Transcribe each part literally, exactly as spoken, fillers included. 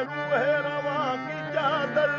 روح رواں کی چادر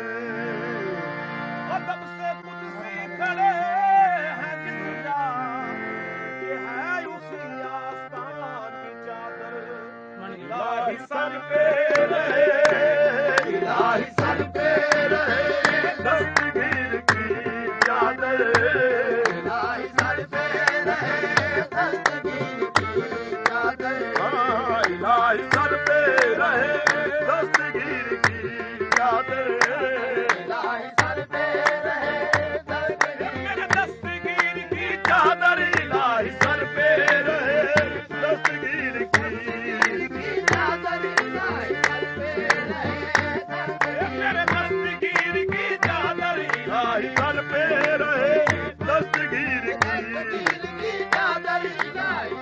ادب سے کچھ سی کھڑے ہیں جس جا یہ ہے اسی آستان کی چادر الہی سر پہ رہے الہی سر پہ رہے دستگیر کی چادر الہی سر پہ رہے دستگیر کی چادر الہی سر پہ رہے دستگیر کی چادر الہی سر پہ رہے دستگیر کی چادر الہی سر پہ رہے دستگیر کی چادر الہی سر پہ رہے میرے دستگیر کی چادر الہی سر پہ رہے دستگیر کی چادر الہی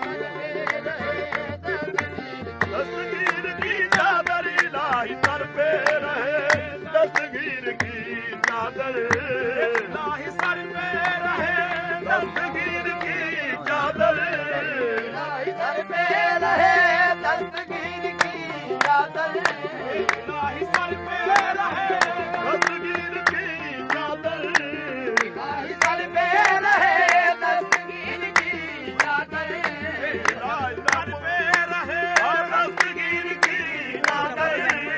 دستگیر کی چادر الہی سر پہ رہے دستگیر کی چادر الہی سر پہ رہے دستگیر کی چادر الہی سر پہ رہے دستگیر کی چادر الہی سر پہ رہے دستگیر کی چادر الہی سر پہ رہے دستگیر کی چادر الہی سر پہ رہے دستگیر کی چادر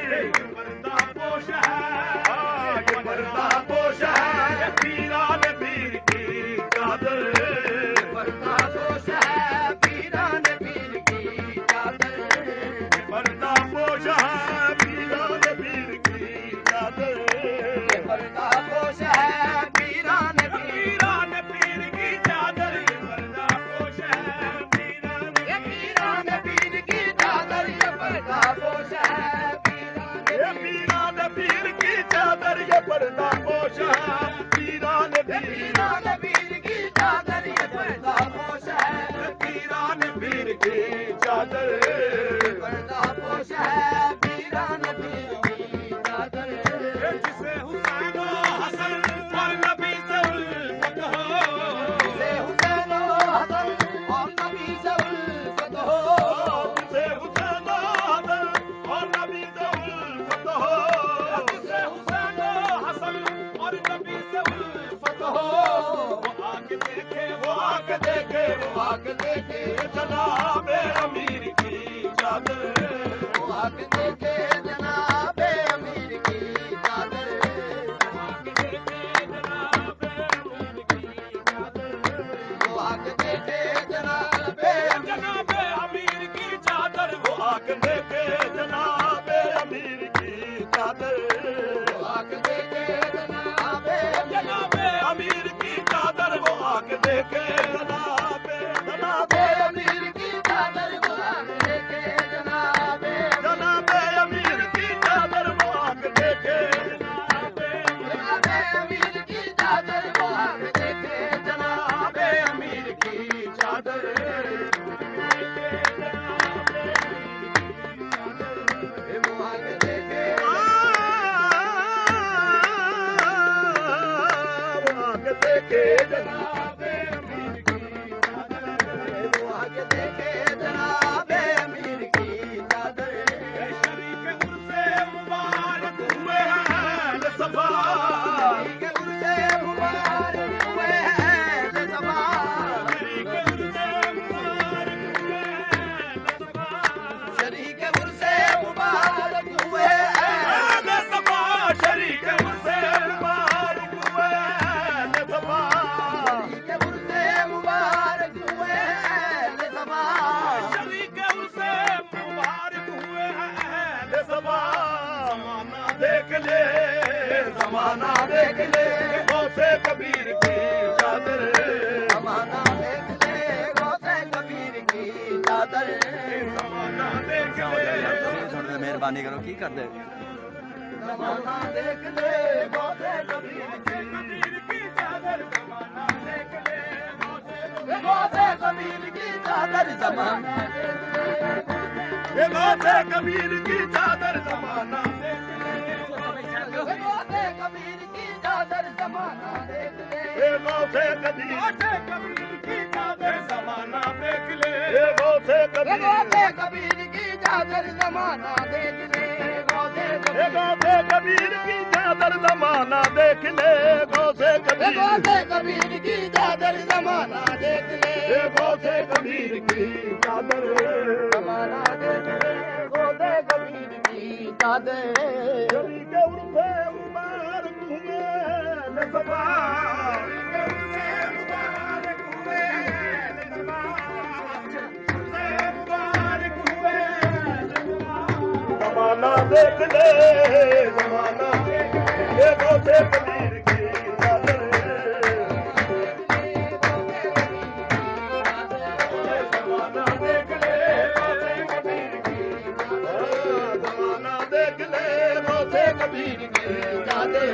پردہ پوش ہے یہ پردہ پوش ہے پیران پیر کی چادر پردہ پوش ہے پیران پیر کی چادر پردہ پوش ہے پیران پیر کی چادر پردہ پوش ہے پیران پیران پیر کی چادر پردہ پوش ہے پیران پیران پیر کی چادر پردہ پوش ہے پیران پیر کی چادر یہ پردہ پوش ہے پیران پیران پیر کی چادر یہ پردہ پوش ہے پیران پیر کی چادر پردہ پوش ہے پیران پیر کی چادر جسے حسین و حسن اور نبی سے الفت ہو جسے حسین و حسن اور نبی سے الفت ہو جسے حسین و حسن اور نبی سے الفت ہو جسے حسین و حسن اور نبی سے الفت ہو وہ آ کے دیکھے وہ آ کے دیکھے وہ آ کے دیکھے جناب امیر کی چادر وہ آ کے دیکھے جناب امیر کی چادر وہ آ کے دیکھے جناب امیر کی چادر وہ آ کے دیکھے جناب جناب امیر کی چادر وہ آ کے دیکھے جناب امیر کی چادر وہ آ کے دیکھے جناب جناب امیر کی چادر وہ آ کے دیکھے جناب جناب امیر کی چادر وہ آ کے دیکھے جناب جناب امیر کی چادر وہ آ کے دیکھے جناب جناب امیر کی چادر وہ آ کے دیکھے جناب امیر کی چادر وہ آ کے دیکھے وہ آ کے دیکھے جناب امیر کی چادر وہ آ کے دیکھے جناب امیر کی چادر شریک عرصے مبارک ہوئے ہیں صفا شریک عرصے مبارک ہوئے ہیں صفا شریک عرصے مبارک ہوئے ہیں صفا شریک عرصے مبارک ہوئے ہیں صفا شریک عرصے مبارک ہوئے ہیں صفا شریک عرصے مبارک ہوئے ہیں صفا شریک عرصے مبارک ہوئے ہیں صفا زمانہ دیکھ لے زمانہ دیکھ لے غوث کبیر کی چادر زمانہ دیکھ لے غوث کبیر کی چادر زمانہ دیکھ لے مہربانی کرو کی کر دے زمانہ دیکھ لے غوث کبیر کی چادر زمانہ دیکھ لے غوث کبیر کی چادر زمانہ غوث کبیر کی چادر زمانہ دیکھ لے غوث کبیر کی چادر زمانہ دیکھ لے غوث کبیر کی چادر زمانہ دیکھ لے غوث کبیر کی چادر زمانہ دیکھ لے غوث اے غوث کبیر کی چادر زمانہ دیکھ لے غوث کبیر غوث کبیر کی چادر زمانہ دیکھ لے اے غوث کبیر کی چادر زمانہ دیکھ لے غوث کبیر کی چادر گلی کے عرفے مبارک ہوئے نصبار زمانہ دیکھ لے زمانہ اے غوث کبیر کی چادر زمانہ دیکھ لے زمانہ دیکھ لے غوث کبیر کی چادر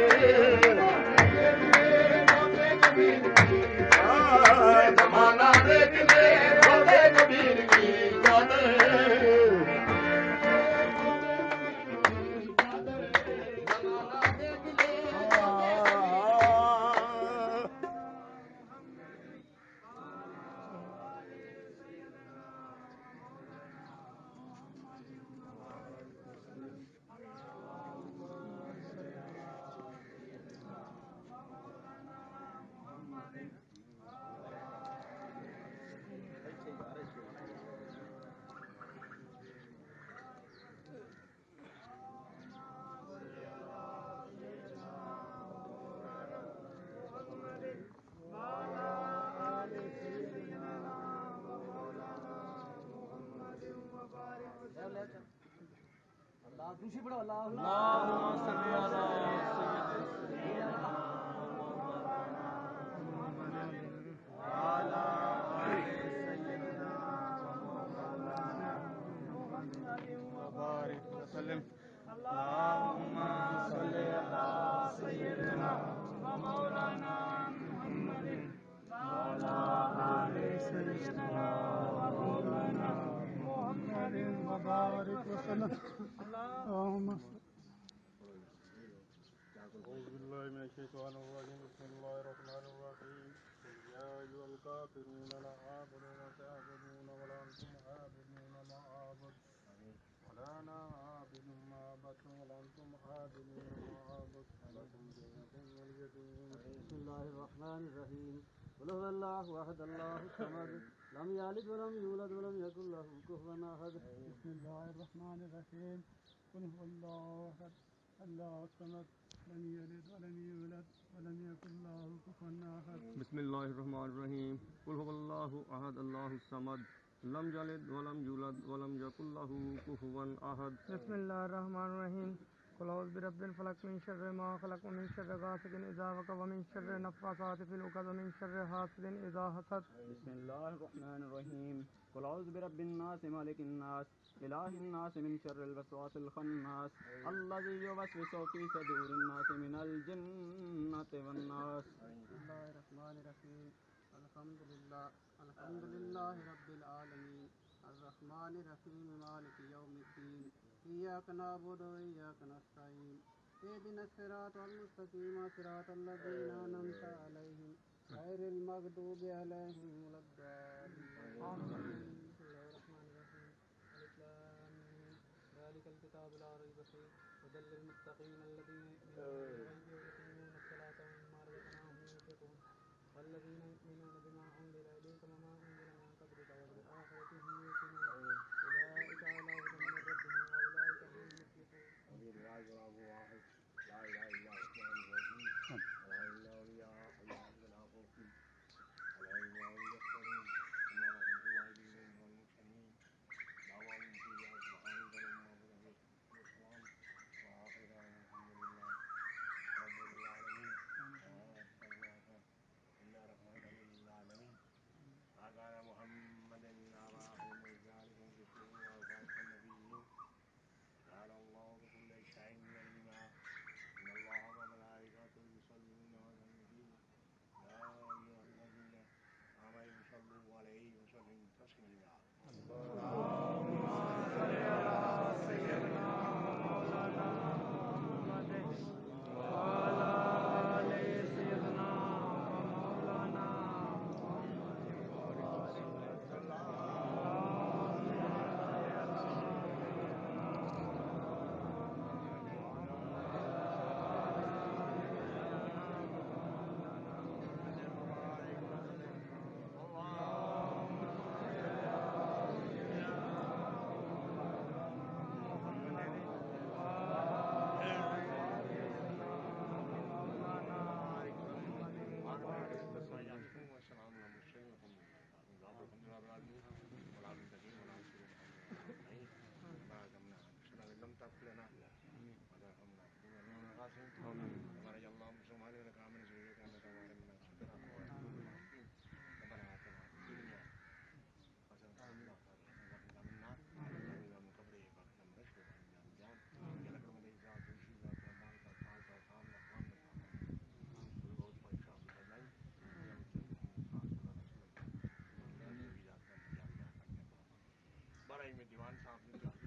زمانہ دیکھ لے غوث کبیر کی چادر اللہ دوسری پڑھو اللہ اللہم صلی علی وبارك وسلم اللهم أعوذ بالله من الشيطان الرجيم بسم الله الرحمن الرحيم يا أيها الكافرون لا أعبد ما تعبدون ولا أنتم عابدون ما أعبد ولا أنا عابد ما عبدتم ولا أنتم عابدون ما أعبد لكم دينكم ولي دين. بسم الله الرحمن الرحيم قل هو الله أحد الله الصمد لم يلد ولم يولد ولم يكن له كفوا أحد. بسم الله الرحمن الرحيم قل هو الله أحد الله الصمد لم يلد ولم يولد ولم يكن له كفوا أحد. بسم الله الرحمن الرحيم قل هو الله أحد الله الصمد لم يلد ولم يولد ولم يكن له كفوا أحد. بسم الله الرحمن الرحيم قل أعوذ برب الفلق من شر ما خلق ومن شر غاسق إذا وقب ومن شر النفاثات في العقد ومن شر حاسد إذا حسد. بسم الله الرحمن الرحيم قل أعوذ برب الناس مالك الناس إله الناس من شر الوسواس الخناس الذي يوسوس في صدور الناس من الجنة والناس. بسم الله الرحمن الرحيم الحمد لله الحمد لله رب العالمين الرحمن الرحيم مالك يوم الدين إياك نعبد وإياك نستعين اهدنا الصراط المستقيم صراط الذين أنعمت عليهم غير المغضوب عليهم ولا الضالين. آمين. بسم الله الرحمن الرحيم ألف لام ميم ذلك الكتاب لا ريب فيه هدى للمتقين الذين يؤمنون بالغيب ويقيمون الصلاة ومما رزقناهم ينفقون والذين يؤمنون بما أنزل إليك وما أنزل من قبلك وبالآخرة هم يوقنون أولئك على هدى من ربهم وأولئك هم المفلحون. دیوان صاحب